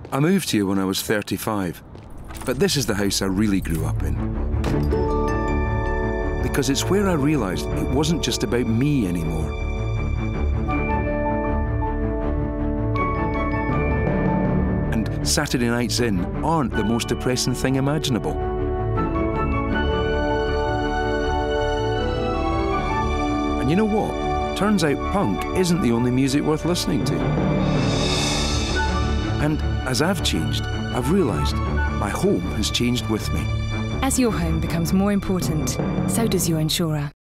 I moved here when I was 35, but this is the house I really grew up in. Because it's where I realised it wasn't just about me anymore. And Saturday nights in aren't the most depressing thing imaginable. And you know what? Turns out punk isn't the only music worth listening to. And as I've changed, I've realised my home has changed with me. As your home becomes more important, so does your insurer.